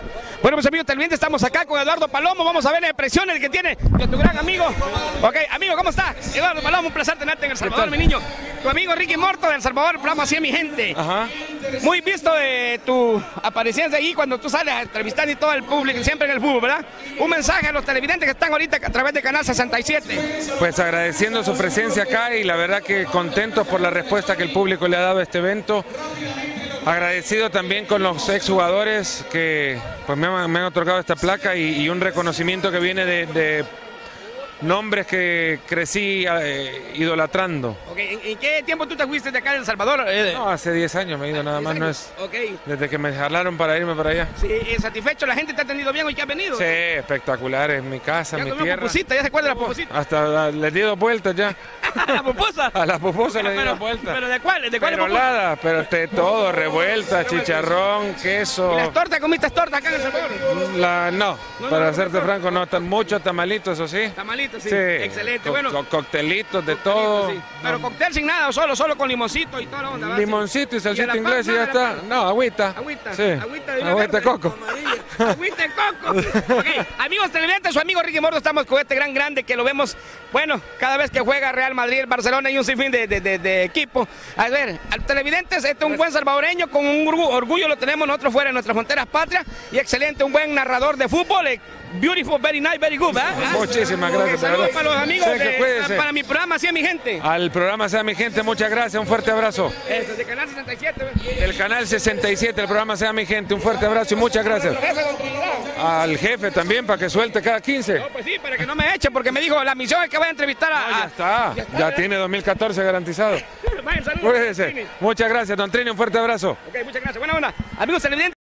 Bueno, pues amigos televidentes, estamos acá con Eduardo Palomo. Vamos a ver las impresiones que tiene de tu gran amigo. Ok, amigo, ¿cómo estás? Eduardo Palomo, un placer tenerte en El Salvador, mi niño. Tu amigo Ricky Morto de El Salvador, el programa Así es mi gente. Ajá. Muy visto de tu aparición ahí cuando tú sales a entrevistar y todo el público, siempre en el fútbol, ¿verdad? Un mensaje a los televidentes que están ahorita a través de Canal 67. Pues agradeciendo su presencia acá y la verdad que contentos por la respuesta que el público le ha dado a este evento. Agradecido también con los exjugadores que pues me han otorgado esta placa y un reconocimiento que viene de nombres que crecí idolatrando. Okay. ¿En qué tiempo tú te fuiste de acá de El Salvador? No, hace 10 años me he ido, nada más, no es okay. Desde que me jalaron para irme para allá. Sí, ¿satisfecho? ¿La gente te ha atendido bien hoy que has venido? Sí, espectacular, en mi casa, en mi tierra. Pupusita, ¿ya se acuerda de la pupusita? Hasta les di 2 vueltas ya. ¿A la pupusa? A la pupusa le di 2 vueltas. ¿Pero de cuál? ¿De cuál? Perolada, pero todo, revuelta, chicharrón, queso. ¿Y las tortas? ¿Comiste tortas acá en El Salvador? No, para serte franco, no, muchos tamalitos, eso sí. Tamalitos, sí. Sí. Excelente. Bueno, coctelitos de todo. Sí. Pero cóctel sin nada, solo con limoncito y toda la onda. Limoncito y salsita ¿Y inglesa y ya está. No, agüita. Agüita. Sí. Agüita de coco. Agüita de coco. Ok, amigos televidentes, su amigo Ricky Morto, estamos con este gran grande que lo vemos, bueno, cada vez que juega Real Madrid, el Barcelona y un sinfín de equipo. A ver, al televidentes, este es un buen salvadoreño, con un orgullo lo tenemos nosotros fuera de nuestras fronteras patrias, y excelente, un buen narrador de fútbol. Beautiful, very nice, very good, ¿verdad? Muchísimas gracias. Saludos para los amigos, Sí, para mi programa, Así es mi gente. Al programa Sea mi gente, muchas gracias, un fuerte abrazo. De Canal 67. El Canal 67, el programa Sea mi gente, un fuerte abrazo y muchas gracias. Al jefe también, para que suelte cada 15. No, pues sí, para que no me eche, porque me dijo, la misión es que voy a entrevistar a... Ya tiene 2014 garantizado. Vaya, saludos. Muchas gracias, don Trini, un fuerte abrazo. Ok, muchas gracias. Buena onda. Amigos televidentes.